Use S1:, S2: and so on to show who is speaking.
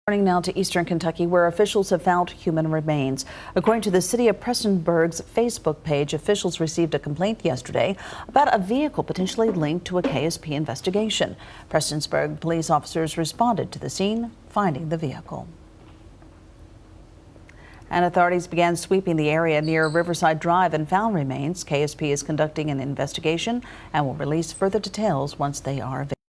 S1: Turning now to eastern Kentucky, where officials have found human remains. According to the city of Prestonsburg's Facebook page, officials received a complaint yesterday about a vehicle potentially linked to a KSP investigation. Prestonsburg police officers responded to the scene, finding the vehicle. And authorities began sweeping the area near Riverside Drive and found remains. KSP is conducting an investigation and will release further details once they are available.